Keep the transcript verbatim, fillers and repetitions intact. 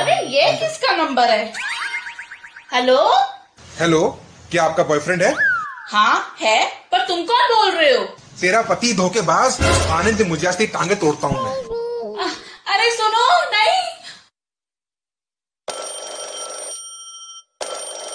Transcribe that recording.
अरे ये किसका नंबर है? हेलो हेलो, क्या आपका बॉयफ्रेंड है? हाँ है, पर तुम कौन बोल रहे हो? तेरा पति धोखेबाज। आनंद, मुझे आज तेरी टांगे तोड़ता हूँ मैं।